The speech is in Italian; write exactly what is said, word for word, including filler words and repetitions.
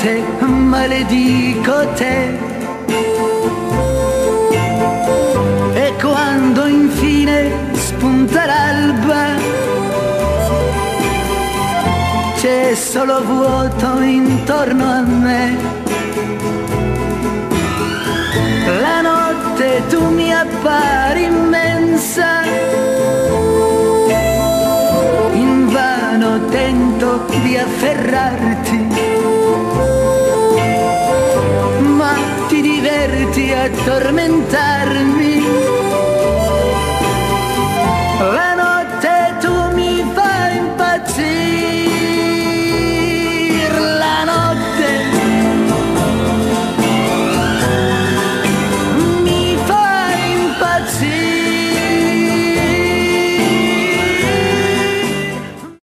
notte maledico te. E quando infine spunta l'alba, c'è solo vuoto intorno a me. La notte tu mi appari immensa, invano tento di afferrarti, ma ti diverti a tormentarmi.